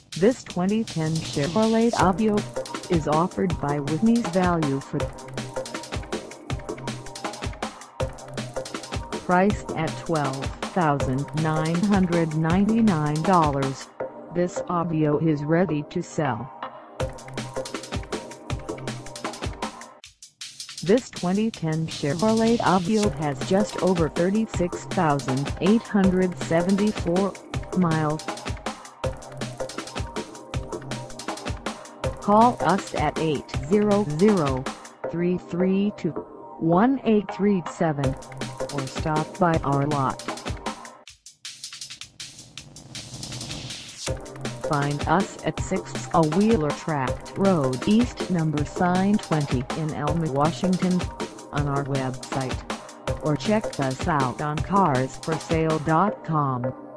This 2010 Chevrolet Aveo is offered by Whitney's Value Ford. Priced at $12,999, this Aveo is ready to sell. This 2010 Chevrolet Aveo has just over 36,874 miles. Call us at 800-332-1837 or stop by our lot. Find us at 6 Wheeler Tract Road East number sign 20 in Elma, Washington, on our website, or check us out on carsforsale.com.